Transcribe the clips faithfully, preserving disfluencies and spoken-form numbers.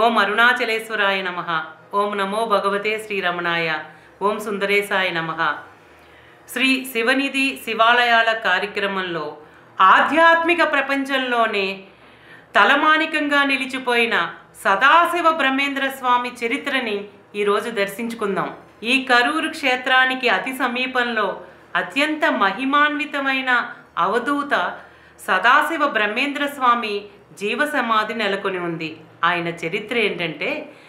ఓం అరుణాచలేశ్వరాయ నమః. ఓం నమో భగవతే శ్రీరమణాయ. ఓం సుందరేశాయ నమః. శ్రీ శివనిధి శివాలయాల కార్యక్రమంలో ఆధ్యాత్మిక ప్రపంచంలోనే తలమానికంగా నిలిచిపోయిన సదాశివ బ్రహ్మేంద్ర స్వామి చరిత్రని ఈరోజు దర్శించుకుందాం. ఈ కరూరు క్షేత్రానికి అతి సమీపంలో అత్యంత మహిమాన్వితమైన అవధూత సదాశివ బ్రహ్మేంద్ర స్వామి జీవ సమాధి నెలకొని ఉంది. ఆయన చరిత్ర ఏంటంటే,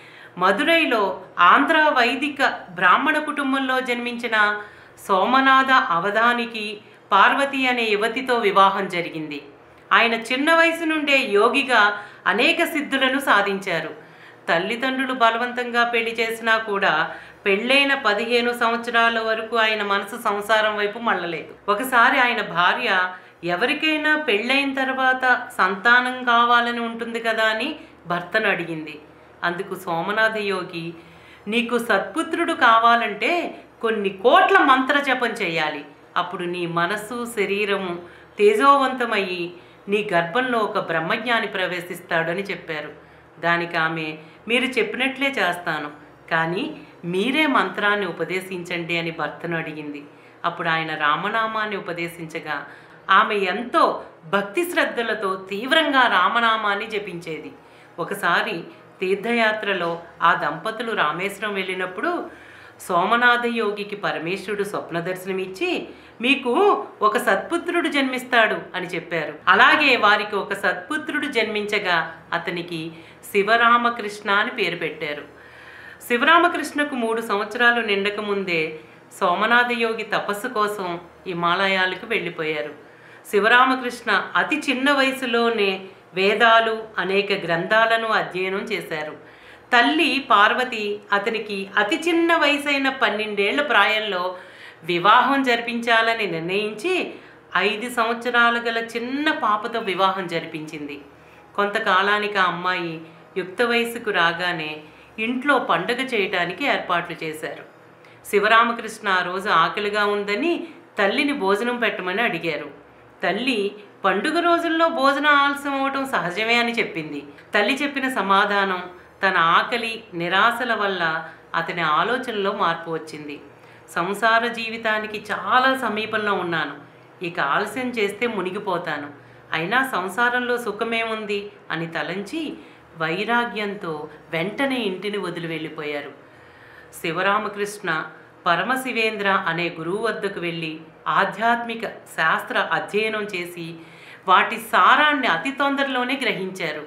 మదురైలో ఆంధ్ర వైదిక బ్రాహ్మణ కుటుంబంలో జన్మించిన సోమనాథ అవధానికి పార్వతి అనే యువతితో వివాహం జరిగింది. ఆయన చిన్న వయసు నుండే యోగిగా అనేక సిద్ధులను సాధించారు. తల్లిదండ్రులు బలవంతంగా పెళ్లి చేసినా కూడా పెళ్ళైన పదిహేను సంవత్సరాల వరకు ఆయన మనసు సంసారం వైపు మళ్ళలేదు. ఒకసారి ఆయన భార్య ఎవరికైనా పెళ్ళైన తర్వాత సంతానం కావాలని ఉంటుంది కదా అని భర్తను అడిగింది. అందుకు సోమనాథ యోగి, నీకు సత్పుత్రుడు కావాలంటే కొన్ని కోట్ల మంత్ర జపం చేయాలి. అప్పుడు నీ మనస్సు శరీరము తేజోవంతమయ్యి నీ గర్భంలో ఒక బ్రహ్మజ్ఞాని ప్రవేశిస్తాడని చెప్పారు. దానికి ఆమె, మీరు చెప్పినట్లే చేస్తాను, కానీ మీరే మంత్రాన్ని ఉపదేశించండి అని భర్తను అడిగింది. అప్పుడు ఆయన రామనామాన్ని ఉపదేశించగా ఆమె ఎంతో భక్తి శ్రద్ధలతో తీవ్రంగా రామనామాన్ని జపించేది. ఒకసారి తీర్థయాత్రలో ఆ దంపతులు రామేశ్వరం వెళ్ళినప్పుడు సోమనాథ యోగికి పరమేశ్వరుడు స్వప్న దర్శనమిచ్చి, మీకు ఒక సత్పుత్రుడు జన్మిస్తాడు అని చెప్పారు. అలాగే వారికి ఒక సత్పుత్రుడు జన్మించగా అతనికి శివరామకృష్ణ అని పేరు పెట్టారు. శివరామకృష్ణకు మూడు సంవత్సరాలు నిండక ముందే సోమనాథ యోగి తపస్సు కోసం హిమాలయాలకు వెళ్ళిపోయారు. శివరామకృష్ణ అతి చిన్న వయసులోనే వేదాలు అనేక గ్రంథాలను అధ్యయనం చేశారు. తల్లి పార్వతి అతనికి అతి చిన్న వయసైన పన్నెండేళ్ల ప్రాయంలో వివాహం జరిపించాలని నిర్ణయించి ఐదు సంవత్సరాలు గల చిన్న పాపతో వివాహం జరిపించింది. కొంతకాలానికి ఆ అమ్మాయి యుక్త వయసుకు రాగానే ఇంట్లో పండుగ చేయటానికి ఏర్పాట్లు చేశారు. శివరామకృష్ణ ఆ రోజు ఆకలిగా ఉందని తల్లిని భోజనం పెట్టమని అడిగారు. తల్లి పండుగ రోజుల్లో భోజనం ఆలస్యం అవటం సహజమే అని చెప్పింది. తల్లి చెప్పిన సమాధానం తన ఆకలి నిరాశల వల్ల అతని ఆలోచనలో మార్పు వచ్చింది. సంసార జీవితానికి చాలా సమీపంలో ఉన్నాను, ఇక ఆలస్యం చేస్తే మునిగిపోతాను, అయినా సంసారంలో సుఖమేముంది అని తలంచి వైరాగ్యంతో వెంటనే ఇంటిని వదిలి వెళ్ళిపోయారు. శివరామకృష్ణ పరమశివేంద్ర అనే గురువు వద్దకు వెళ్ళి ఆధ్యాత్మిక శాస్త్ర అధ్యయనం చేసి వాటి సారాన్ని అతి తొందరలోనే గ్రహించారు.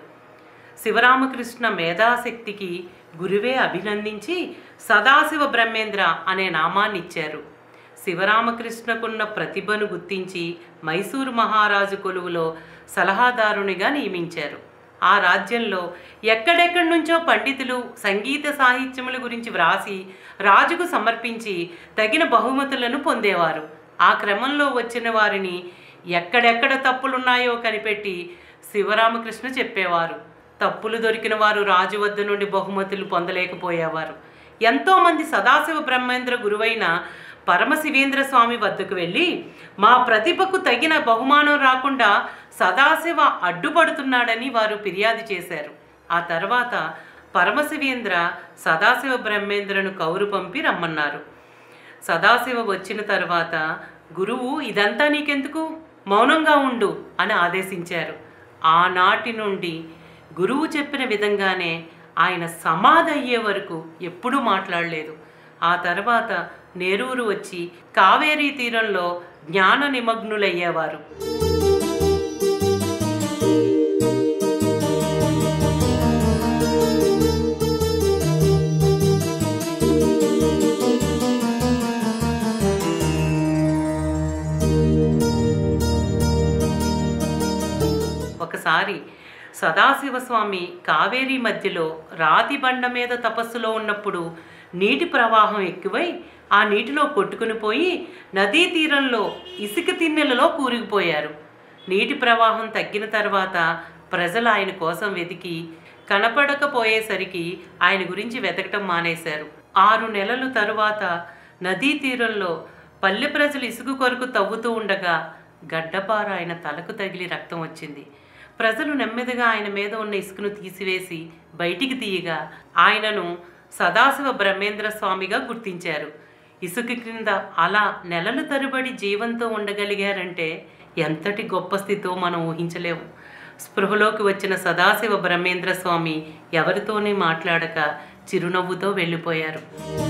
శివరామకృష్ణ మేధాశక్తికి గురువే అభినందించి సదాశివ బ్రహ్మేంద్ర అనే నామాన్ని ఇచ్చారు. శివరామకృష్ణకున్న ప్రతిభను గుర్తించి మైసూరు మహారాజు కొలువులో సలహాదారునిగా నియమించారు. ఆ రాజ్యంలో ఎక్కడెక్కడి నుంచో పండితులు సంగీత సాహిత్యముల గురించి వ్రాసి రాజుకు సమర్పించి తగిన బహుమతులను పొందేవారు. ఆ క్రమంలో వచ్చిన వారిని ఎక్కడెక్కడ తప్పులున్నాయో కనిపెట్టి శివరామకృష్ణ చెప్పేవారు. తప్పులు దొరికిన వారు రాజు వద్ద నుండి బహుమతులు పొందలేకపోయేవారు. ఎంతోమంది సదాశివ బ్రహ్మేంద్ర గురువైన పరమశివేంద్ర స్వామి వద్దకు వెళ్ళి, మా ప్రతిభకు తగిన బహుమానం రాకుండా సదాశివ అడ్డుపడుతున్నాడని వారు ఫిర్యాదు చేశారు. ఆ తర్వాత పరమశివేంద్ర సదాశివ బ్రహ్మేంద్రను కౌరు పంపి రమ్మన్నారు. సదాశివ వచ్చిన తర్వాత గురువు, ఇదంతా నీకెందుకు, మౌనంగా ఉండు అని ఆదేశించారు. ఆనాటి నుండి గురువు చెప్పిన విధంగానే ఆయన సమాధి అయ్యే వరకు ఎప్పుడూ మాట్లాడలేదు. ఆ తర్వాత నేరూరు వచ్చి కావేరీ తీరంలో జ్ఞాన నిమగ్నులయ్యేవారు. ఒకసారి సదాశివస్వామి కావేరీ మధ్యలో రాతి బండ మీద తపస్సులో ఉన్నప్పుడు నీటి ప్రవాహం ఎక్కువై ఆ నీటిలో కొట్టుకుని పోయి నదీ తీరంలో ఇసుక తిన్నెలలో కూరుకుపోయారు. నీటి ప్రవాహం తగ్గిన తర్వాత ప్రజలు ఆయన కోసం వెతికి కనపడకపోయేసరికి ఆయన గురించి వెతకటం మానేశారు. ఆరు నెలల తరువాత నదీ తీరంలో పల్లె ప్రజలు ఇసుక కొరకు తవ్వుతూ ఉండగా గడ్డపార ఆయన తలకు తగిలి రక్తం వచ్చింది. ప్రజలు నెమ్మదిగా ఆయన మీద ఉన్న ఇసుకను తీసివేసి బయటికి తీయగా ఆయనను సదాశివ బ్రహ్మేంద్ర స్వామిగా గుర్తించారు. ఇసుక క్రింద అలా నెలలు తరబడి జీవంతో ఉండగలిగారంటే ఎంతటి గొప్ప స్థితో మనం ఊహించలేము. స్పృహలోకి వచ్చిన సదాశివ బ్రహ్మేంద్ర స్వామి ఎవరితోనే మాట్లాడక చిరునవ్వుతో వెళ్ళిపోయారు.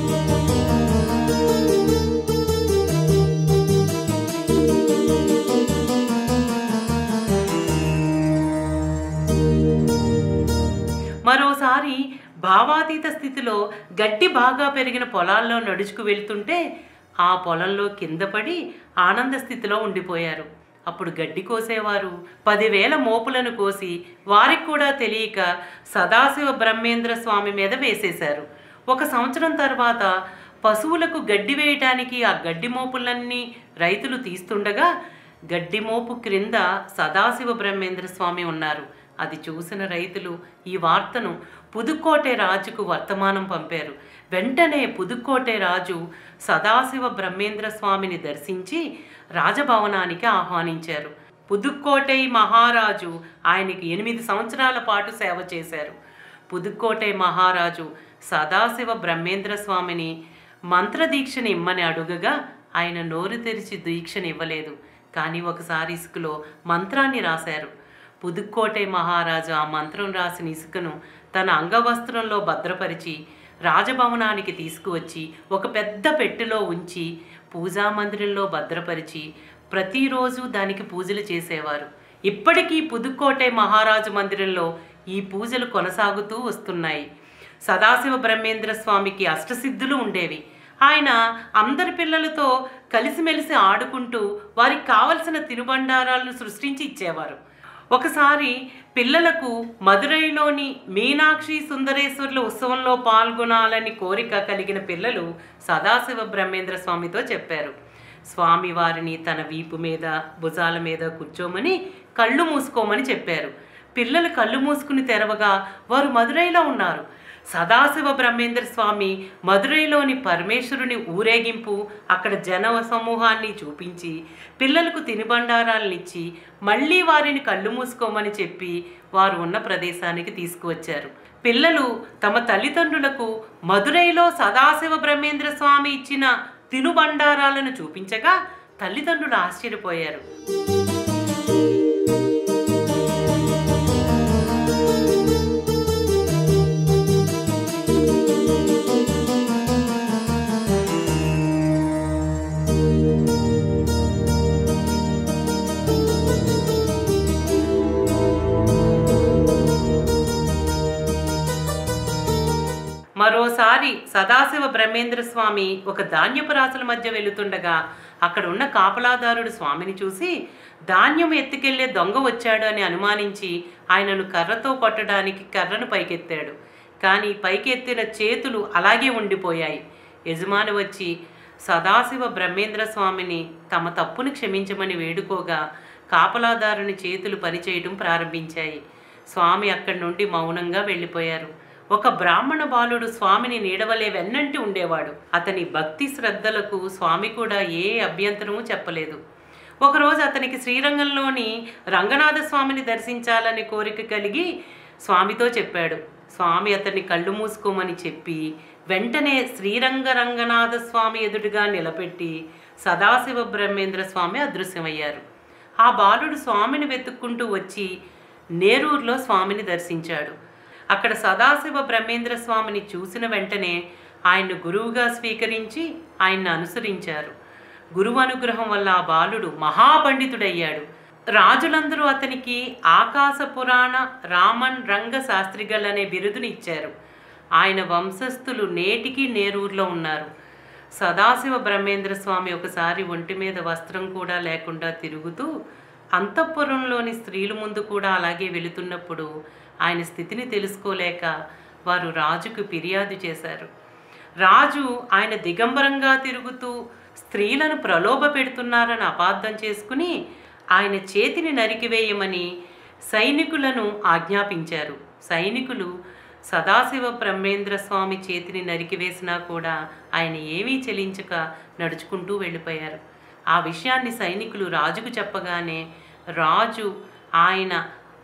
మరోసారి భావాతీత స్థితిలో గడ్డి బాగా పెరిగిన పొలాల్లో నడుచుకు వెళ్తుంటే ఆ పొలంలో కింద పడి ఆనంద స్థితిలో ఉండిపోయారు. అప్పుడు గడ్డి కోసేవారు పదివేల మోపులను కోసి వారికి కూడా తెలియక సదాశివ బ్రహ్మేంద్ర స్వామి మీద వేసేశారు. ఒక సంవత్సరం తర్వాత పశువులకు గడ్డి వేయటానికి ఆ గడ్డి మోపులన్నీ రైతులు తీస్తుండగా గడ్డి మోపు క్రింద సదాశివ బ్రహ్మేంద్ర స్వామి ఉన్నారు. అది చూసిన రైతులు ఈ వార్తను పుదుక్కోటై రాజుకు వర్తమానం పంపారు. వెంటనే పుదుక్కోటై రాజు సదాశివ బ్రహ్మేంద్ర స్వామిని దర్శించి రాజభవనానికి ఆహ్వానించారు. పుదుక్కోటై మహారాజు ఆయనకి ఎనిమిది సంవత్సరాల పాటు సేవ చేశారు. పుదుక్కోటై మహారాజు సదాశివ బ్రహ్మేంద్ర స్వామిని మంత్రదీక్షని ఇమ్మని అడుగగా ఆయన నోరు తెరిచి దీక్షని ఇవ్వలేదు. కానీ ఒకసారి ఇసుకలో మంత్రాన్ని రాశారు. పుదుక్కోటై మహారాజు ఆ మంత్రం రాసిన ఇసుకను తన అంగవస్త్రంలో భద్రపరిచి రాజభవనానికి తీసుకువచ్చి ఒక పెద్ద పెట్టెలో ఉంచి పూజా మందిరంలో భద్రపరిచి ప్రతిరోజు దానికి పూజలు చేసేవారు. ఇప్పటికీ పుదుక్కోటై మహారాజు మందిరంలో ఈ పూజలు కొనసాగుతూ వస్తున్నాయి. సదాశివ బ్రహ్మేంద్ర స్వామికి అష్టసిద్ధులు ఉండేవి. ఆయన అందరి పిల్లలతో కలిసిమెలిసి ఆడుకుంటూ వారికి కావలసిన తినుబండారాలను సృష్టించి ఇచ్చేవారు. ఒకసారి పిల్లలకు మదురైలోని మీనాక్షి సుందరేశ్వర్ల ఉత్సవంలో పాల్గొనాలని కోరిక కలిగిన పిల్లలు సదాశివ బ్రహ్మేంద్ర స్వామితో చెప్పారు. స్వామి వారిని తన వీపు మీద భుజాల మీద కూర్చోమని కళ్ళు మూసుకోమని చెప్పారు. పిల్లలు కళ్ళు మూసుకుని తెరవగా వారు మదురైలో ఉన్నారు. సదాశివ బ్రహ్మేంద్ర స్వామి మదురైలోని పరమేశ్వరుని ఊరేగింపు అక్కడ జన సమూహాన్ని చూపించి పిల్లలకు తినుబండారాలనిచ్చి మళ్ళీ వారిని కళ్ళు మూసుకోమని చెప్పి వారు ఉన్న ప్రదేశానికి తీసుకువచ్చారు. పిల్లలు తమ తల్లిదండ్రులకు మదురైలో సదాశివ బ్రహ్మేంద్ర స్వామి ఇచ్చిన తినుబండారాలను చూపించగా తల్లిదండ్రులు ఆశ్చర్యపోయారు. మరోసారి సదాశివ బ్రహ్మేంద్ర స్వామి ఒక ధాన్యపు రాసుల మధ్య వెళుతుండగా అక్కడ ఉన్న కాపలాదారుడు స్వామిని చూసి ధాన్యం ఎత్తుకెళ్లే దొంగ వచ్చాడు అని అనుమానించి ఆయనను కర్రతో కొట్టడానికి కర్రను పైకెత్తాడు. కానీ పైకెత్తిన చేతులు అలాగే ఉండిపోయాయి. యజమాని వచ్చి సదాశివ బ్రహ్మేంద్ర స్వామిని తమ తప్పును క్షమించమని వేడుకోగా కాపలాదారుని చేతులు పనిచేయడం ప్రారంభించాయి. స్వామి అక్కడి నుండి మౌనంగా వెళ్ళిపోయారు. ఒక బ్రాహ్మణ బాలుడు స్వామిని నీడవలే వెన్నంటి ఉండేవాడు. అతని భక్తి శ్రద్ధలకు స్వామి కూడా ఏ అభ్యంతరము చెప్పలేదు. ఒకరోజు అతనికి శ్రీరంగంలోని రంగనాథ స్వామిని దర్శించాలని కోరిక కలిగి స్వామితో చెప్పాడు. స్వామి అతన్ని కళ్ళు మూసుకోమని చెప్పి వెంటనే శ్రీరంగ రంగనాథ స్వామి ఎదుటిగా నిలబెట్టి సదాశివ బ్రహ్మేంద్ర స్వామి అదృశ్యమయ్యారు. ఆ బాలుడు స్వామిని వెతుక్కుంటూ వచ్చి నేరూరులో స్వామిని దర్శించాడు. అక్కడ సదాశివ బ్రహ్మేంద్ర స్వామిని చూసిన వెంటనే ఆయన్ను గురువుగా స్వీకరించి ఆయన్ను అనుసరించారు. గురువు అనుగ్రహం వల్ల ఆ బాలుడు మహాపండితుడయ్యాడు. రాజులందరూ అతనికి ఆకాశ పురాణ రామన్ రంగ శాస్త్రిగల్ అనే బిరుదుని ఇచ్చారు. ఆయన వంశస్థులు నేటికి నేరూరులో ఉన్నారు. సదాశివ బ్రహ్మేంద్ర స్వామి ఒకసారి ఒంటి మీద వస్త్రం కూడా లేకుండా తిరుగుతూ అంతఃపురంలోని స్త్రీల ముందు కూడా అలాగే వెళుతున్నప్పుడు ఆయన స్థితిని తెలుసుకోలేక వారు రాజుకు ఫిర్యాదు చేశారు. రాజు ఆయన దిగంబరంగా తిరుగుతూ స్త్రీలను ప్రలోభ పెడుతున్నారని అపార్థం చేసుకుని ఆయన చేతిని నరికివేయమని సైనికులను ఆజ్ఞాపించారు. సైనికులు సదాశివ బ్రహ్మేంద్ర స్వామి చేతిని నరికివేసినా కూడా ఆయన ఏమీ చెలించక నడుచుకుంటూ వెళ్ళిపోయారు. ఆ విషయాన్ని సైనికులు రాజుకు చెప్పగానే రాజు ఆయన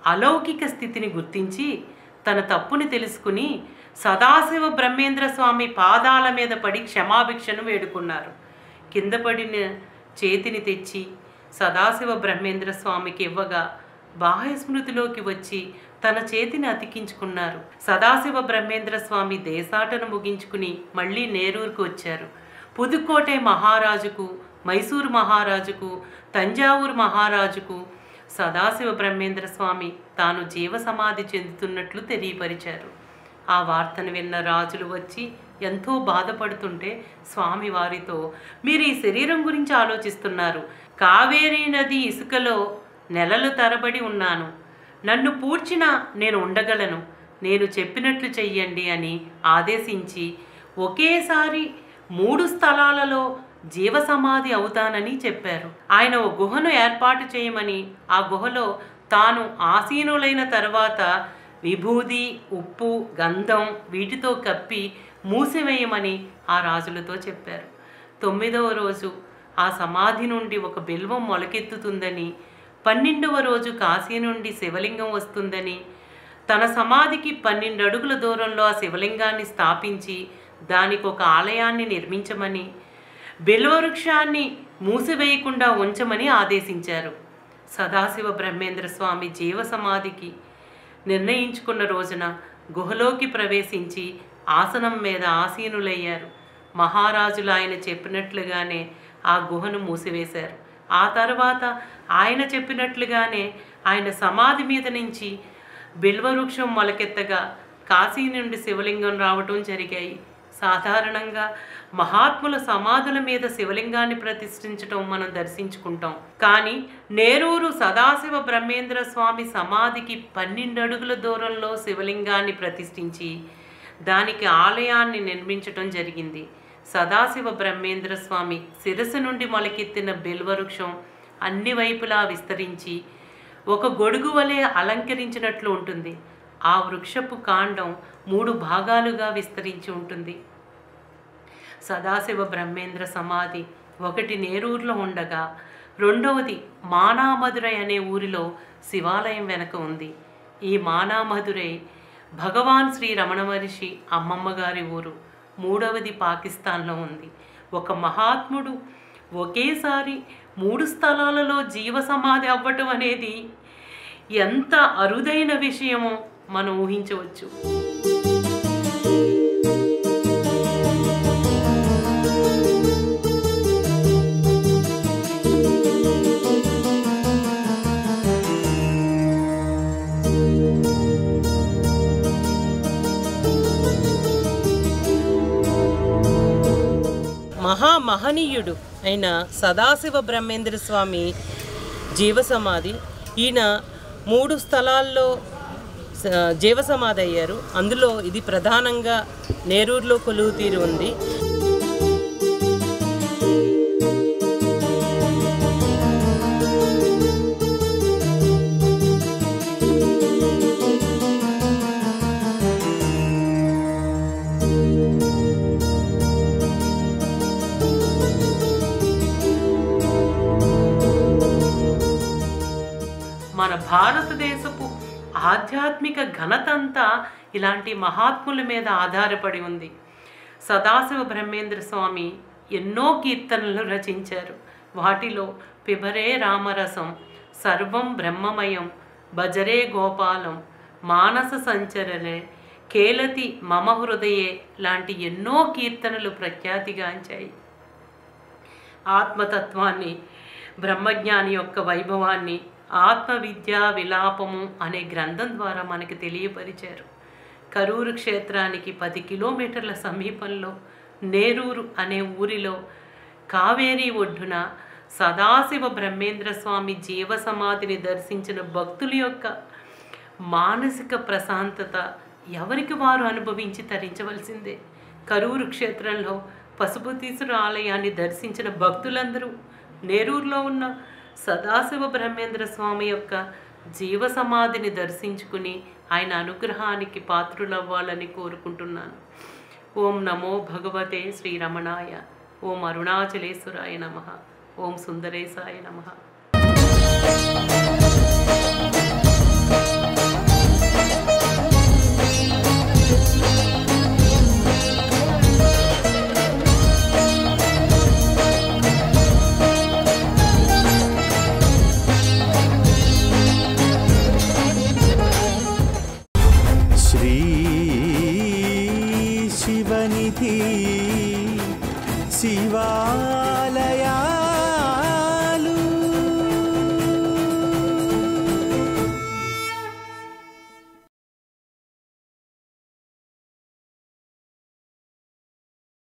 అలౌకిక స్థితిని గుర్తించి తన తప్పుని తెలుసుకుని సదాశివ బ్రహ్మేంద్ర స్వామి పాదాల మీద పడి క్షమాభిక్షను వేడుకున్నారు. కింద పడిన చేతిని తెచ్చి సదాశివ బ్రహ్మేంద్ర స్వామికి ఇవ్వగా బాహ్య స్మృతిలోకి వచ్చి తన చేతిని అతికించుకున్నారు. సదాశివ బ్రహ్మేంద్ర స్వామి దేశాటను ముగించుకుని మళ్ళీ నేరూరుకు వచ్చారు. పుదుక్కోటై మహారాజుకు, మైసూరు మహారాజుకు, తంజావూరు మహారాజుకు సదాశివ బ్రహ్మేంద్ర స్వామి తాను జీవ సమాధి చెందుతున్నట్లు తెలియపరిచారు. ఆ వార్తను విన్న రాజులు వచ్చి ఎంతో బాధపడుతుంటే స్వామి వారితో, మీరు ఈ శరీరం గురించి ఆలోచిస్తున్నారు. కావేరీ నది ఇసుకలో నెలలు తరబడి ఉన్నాను. నన్ను పూడ్చినా నేను ఉండగలను. నేను చెప్పినట్లు చెయ్యండి అని ఆదేశించి ఒకేసారి మూడు స్థలాలలో జీవసమాధి అవుతానని చెప్పారు. ఆయన ఓ గుహను ఏర్పాటు చేయమని, ఆ గుహలో తాను ఆసీనులైన తర్వాత విభూది, ఉప్పు, గంధం వీటితో కప్పి మూసివేయమని ఆ రాజులతో చెప్పారు. తొమ్మిదవ రోజు ఆ సమాధి నుండి ఒక బిల్వం మొలకెత్తుతుందని, పన్నెండవ రోజు కాశీ నుండి శివలింగం వస్తుందని, తన సమాధికి పన్నెండు అడుగుల దూరంలో ఆ శివలింగాన్ని స్థాపించి దానికి ఒక ఆలయాన్ని నిర్మించమని, బిల్వవృక్షాన్ని మూసివేయకుండా ఉంచమని ఆదేశించారు. సదాశివ బ్రహ్మేంద్ర స్వామి జీవ సమాధికి నిర్ణయించుకున్న రోజున గుహలోకి ప్రవేశించి ఆసనం మీద ఆసీనులయ్యారు. మహారాజులు ఆయన చెప్పినట్లుగానే ఆ గుహను మూసివేశారు. ఆ తర్వాత ఆయన చెప్పినట్లుగానే ఆయన సమాధి మీద నుంచి బిల్వవృక్షం మొలకెత్తగా కాశీ నుండి శివలింగం రావటం జరిగాయి. సాధారణంగా మహాత్ముల సమాధుల మీద శివలింగాన్ని ప్రతిష్ఠించటం మనం దర్శించుకుంటాం. కానీ నేరూరు సదాశివ బ్రహ్మేంద్ర స్వామి సమాధికి పన్నెండు అడుగుల దూరంలో శివలింగాన్ని ప్రతిష్ఠించి దానికి ఆలయాన్ని నిర్మించటం జరిగింది. సదాశివ బ్రహ్మేంద్ర స్వామి శిరస్సు నుండి మొలకెత్తిన బిల్వవృక్షం అన్ని వైపులా విస్తరించి ఒక గొడుగు వలె అలంకరించినట్లు ఉంటుంది. ఆ వృక్షపు కాండం మూడు భాగాలుగా విస్తరించి ఉంటుంది. సదాశివ బ్రహ్మేంద్ర సమాధి ఒకటి నేరూరులో ఉండగా రెండవది మానామధురై అనే ఊరిలో శివాలయం వెనక ఉంది. ఈ మానామధురై భగవాన్ శ్రీ రమణ మహర్షి అమ్మమ్మ గారి ఊరు. మూడవది పాకిస్తాన్లో ఉంది. ఒక మహాత్ముడు ఒకేసారి మూడు స్థలాలలో జీవ సమాధి అవ్వటం అనేది ఎంత అరుదైన విషయమో మనం ఊహించవచ్చు. మహామహనీయుడు అయిన సదాశివ బ్రహ్మేంద్ర స్వామి జీవసమాధి, ఈయన మూడు స్థలాల్లో జీవసమాధి అయ్యారు. అందులో ఇది ప్రధానంగా నేరూరులో కొలువు తీరి ఉంది. మన భారతదేశపు ఆధ్యాత్మిక ఘనతంతా ఇలాంటి మహాత్ముల మీద ఆధారపడి ఉంది. సదాశివ బ్రహ్మేంద్ర స్వామి ఎన్నో కీర్తనలు రచించారు. వాటిలో పిబరే రామరసం, సర్వం బ్రహ్మమయం, భజరే గోపాలం, మానస సంచరనే, కేలతి మమ హృదయే లాంటి ఎన్నో కీర్తనలు ప్రఖ్యాతిగాంచాయి. ఆత్మతత్వాన్ని, బ్రహ్మజ్ఞాని యొక్క వైభవాన్ని ఆత్మవిద్యా విలాపము అనే గ్రంథం ద్వారా మనకి తెలియపరిచారు. కరూరు క్షేత్రానికి పది కిలోమీటర్ల సమీపంలో నేరూరు అనే ఊరిలో కావేరీ ఒడ్డున సదాశివ బ్రహ్మేంద్ర స్వామి జీవ సమాధిని దర్శించిన భక్తుల యొక్క మానసిక ప్రశాంతత ఎవరికి వారు అనుభవించి తరించవలసిందే. కరూరు క్షేత్రంలో పశుపతీశ్వర ఆలయాన్ని దర్శించిన భక్తులందరూ నేరూరులో ఉన్న సదాశివ బ్రహ్మేంద్ర స్వామి యొక్క జీవ సమాధిని దర్శించుకుని ఆయన అనుగ్రహానికి పాత్రులవ్వాలని కోరుకుంటున్నాను. ఓం నమో భగవతే శ్రీరమణాయ. ఓం అరుణాచలేశ్వరాయ నమః. ఓం సుందరేశాయ నమః. ही